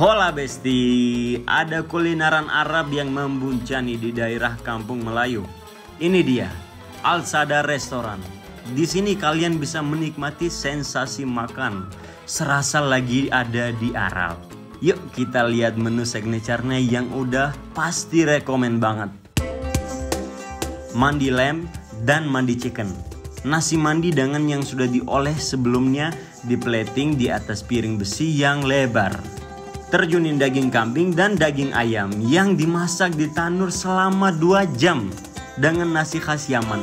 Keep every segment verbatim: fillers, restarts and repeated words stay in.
Hola Besti, ada kulineran Arab yang membuncani di daerah Kampung Melayu. Ini dia, Al-Sada Restoran. Di sini kalian bisa menikmati sensasi makan, serasa lagi ada di Arab. Yuk kita lihat menu signature-nya yang udah pasti rekomen banget. Mandi lamb dan mandi chicken. Nasi mandi dengan yang sudah diolah sebelumnya diplating di atas piring besi yang lebar. Terjunin daging kambing dan daging ayam yang dimasak di tanur selama dua jam dengan nasi khas Yaman.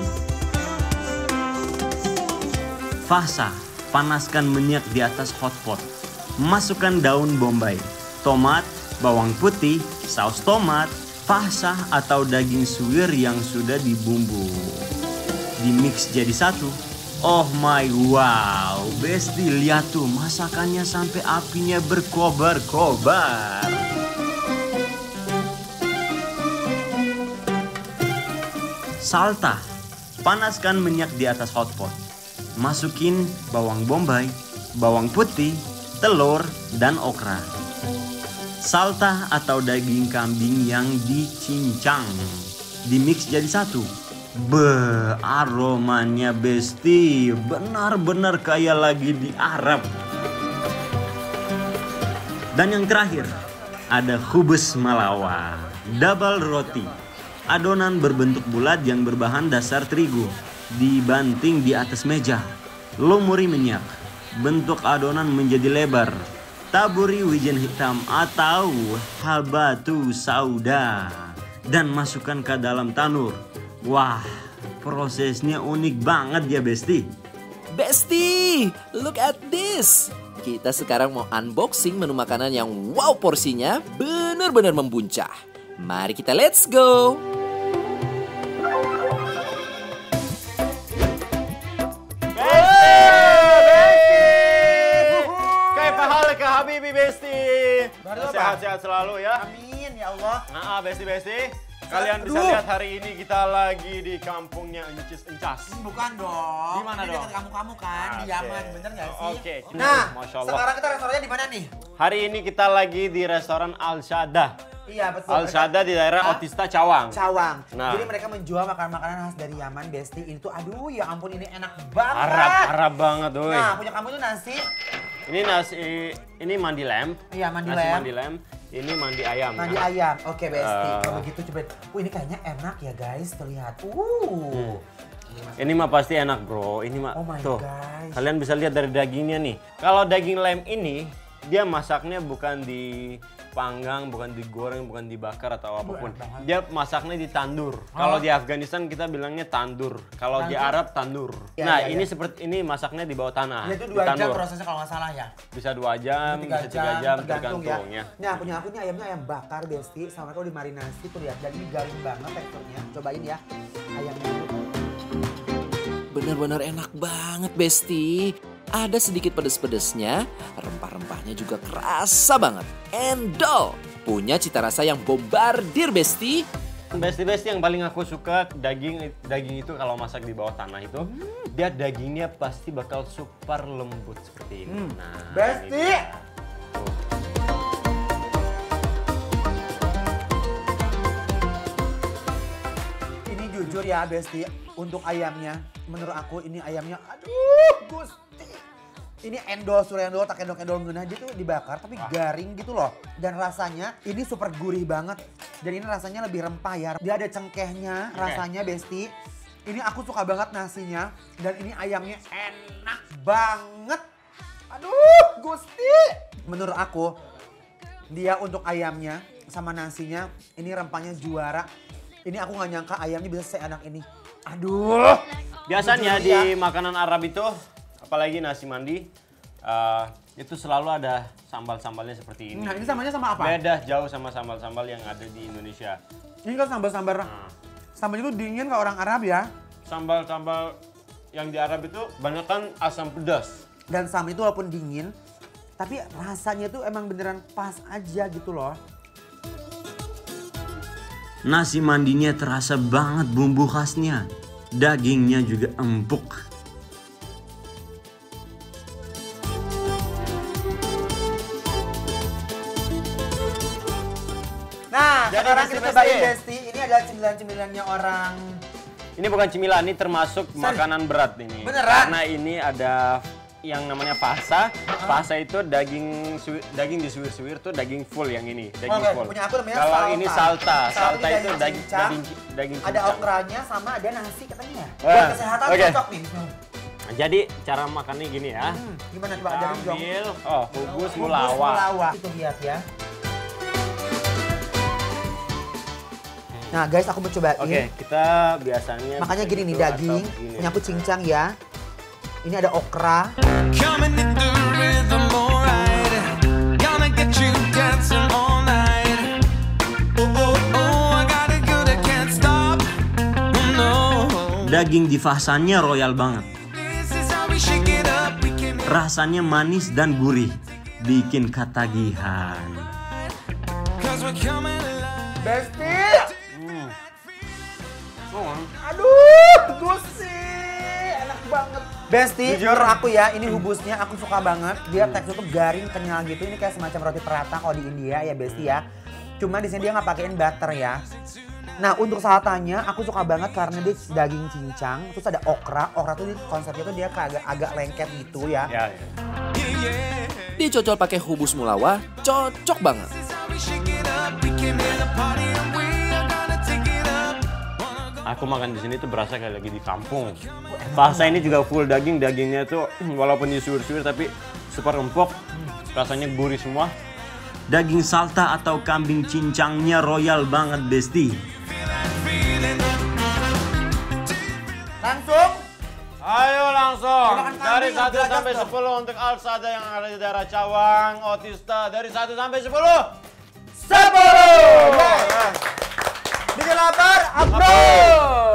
Fasa, panaskan minyak di atas hotpot. Masukkan daun bombay, tomat, bawang putih, saus tomat, fasa atau daging suwir yang sudah dibumbu. Dimix jadi satu. Oh my wow, Besti lihat tuh masakannya sampai apinya berkobar-kobar. Salta, panaskan minyak di atas hotpot. Masukin bawang bombay, bawang putih, telur, dan okra. Salta atau daging kambing yang dicincang. Dimix jadi satu. Beuh, aromanya Besti benar-benar kayak lagi di Arab. Dan yang terakhir ada khubus malawa, double roti. Adonan berbentuk bulat yang berbahan dasar terigu, dibanting di atas meja. Lumuri minyak, bentuk adonan menjadi lebar. Taburi wijen hitam atau habatu sauda dan masukkan ke dalam tanur. Wah, prosesnya unik banget ya Besti. Besti, look at this. Kita sekarang mau unboxing menu makanan yang wow porsinya benar-benar membuncah. Mari kita let's go. Habibi Besti, sehat-sehat selalu ya. Amin ya Allah. Nah, Besti Besti, kalian bisa lihat hari ini kita lagi di kampungnya Encis Encas. Bukan dong. Di mana ini dong? dekat kamu-kamu kan, di Yaman, bener nggak sih? Oke. Nah, Masya Allah. sekarang kita restorannya di mana nih? Hari ini kita lagi di restoran Al-Sada. Iya betul. Al-Sada di daerah Hah? Otista Cawang. Cawang. Nah. Jadi mereka menjual makanan-makanan khas dari Yaman, Besti. Ini tuh aduh ya ampun ini enak banget. Arab, Arab banget, doi. Nah, punya kamu tuh nasi. Ini nasi, ini mandi lamb. Iya, mandi nasi lamb. mandi lamb. Ini mandi ayam. Mandi ya. ayam. Oke, Besti. Uh. Kalau gitu coba. Uh, ini kayaknya enak ya, guys. Terlihat. Uh. Hmm. Ini mah pasti enak, bro. Ini mah Oh my tuh. gosh. Kalian bisa lihat dari dagingnya nih. Kalau daging lamb ini dia masaknya bukan dipanggang, bukan digoreng, bukan dibakar atau apapun. banget. Dia masaknya di tandur. Kalau di Afghanistan kita bilangnya tandur. Kalau di Tandur? Arab tandur. Ya, nah, ya, ini ya. seperti ini masaknya di bawah tanah. Ya, itu di dua jam tandur. prosesnya kalau nggak salah ya. Bisa dua jam, bisa tiga jam, tergantung ya. Nah, punya aku nih ayamnya ayam bakar, Besti. Sama kalau dimarinasi tuh lihat. Dan ini garing banget teksturnya. Cobain ya ayamnya. Benar-benar enak banget Besti. Ada sedikit pedes-pedesnya, rempah-rempahnya juga kerasa banget. Endol, punya cita rasa yang bombardir Besti. Besti-besti yang paling aku suka daging daging itu kalau masak di bawah tanah itu, hmm. dia dagingnya pasti bakal super lembut seperti ini. Hmm. Nah, Besti! ini dia. Tuh. Ini jujur ya Besti, untuk ayamnya, menurut aku ini ayamnya, aduh Gusti. Ini endol, suri endol, tak endol-endol ngeunah dia tuh dibakar tapi garing gitu loh. Dan rasanya ini super gurih banget. Dan ini rasanya lebih rempah ya. Dia ada cengkehnya rasanya Besti. Ini aku suka banget nasinya. Dan ini ayamnya enak banget. Aduh Gusti. Menurut aku dia untuk ayamnya sama nasinya ini rempahnya juara. Ini aku gak nyangka ayamnya bisa seenak ini. Aduh. Biasanya Jujur ya. di makanan Arab itu, apalagi nasi mandi, uh, itu selalu ada sambal-sambalnya seperti ini. Nah ini sambalnya sama apa? Beda jauh sama sambal-sambal yang ada di Indonesia. Ini kan sambal-sambal. Nah. Sambalnya itu dingin kalau orang Arab ya. Sambal-sambal yang di Arab itu banyak kan asam pedas. Dan sambal itu walaupun dingin, tapi rasanya tuh emang beneran pas aja gitu loh. Nasi mandinya terasa banget bumbu khasnya. Dagingnya juga empuk. Jadi sekarang Besti, kita Besti. cobain Besti. Ini adalah cemilan-cemilannya orang. Ini bukan cemilan, ini termasuk makanan berat ini. Beneran? Karena ini ada yang namanya pasa. Pasa itu daging suwi- daging disuwir-suwir tuh daging full yang ini, daging Oke, full. punya aku namanya Kalau salta. ini salta, Salta salta ini itu daging daging cincang. daging daging Ada cincang. okranya sama ada nasi katanya. Eh, Buat kesehatan oke. cocok nih. Jadi cara makannya gini ya. Hmm, gimana coba ajarin dong. Ambil, oh hubus Bubus mulawa. mulawa. Itu lihat ya. Nah guys, aku mau cobain. Oke, kita biasanya Makanya gini nih begitu daging, atau begini. ini aku cincang ya. Ini ada okra. Coming in the rhythm, alright. Gonna get you dancing all night. Oh, oh, oh, I got it good, I can't stop. Oh, no. Daging difasannya royal banget. This is how we shake it up. We can Rasanya manis dan gurih, bikin ketagihan. cause we're coming alive. Besti! Oh, Aduh, gusi! Enak banget. Besti, Jujur. menurut aku ya, ini hubusnya aku suka banget. Dia tekstur tuh garing, kenyal gitu. Ini kayak semacam roti perata kalau di India ya, Besti ya. Cuma di sini dia nggak pakein butter ya. Nah, untuk saltanya aku suka banget karena dia daging cincang, terus ada okra. Okra tuh di- konsepnya tuh dia kayak agak, agak lengket gitu ya. ya, ya. Yeah, yeah. Dicocol pakai hubus mulawa, cocok banget. This is how we shake it up. We came here to party and we are gonna take it up. Wanna go Aku makan di sini tuh berasa kayak lagi di kampung. Pasta ini juga full daging, dagingnya tuh walaupun disuwir-suwir tapi super empuk. Rasanya gurih semua. Daging salta atau kambing cincangnya royal banget, Besti. Langsung. Ayo langsung Makan kambing dari yang satu derajat sampai dong. sepuluh untuk Alsada yang ada di daerah Cawang, Otista dari satu sampai sepuluh. Sepuluh. Bikin lapar, approve.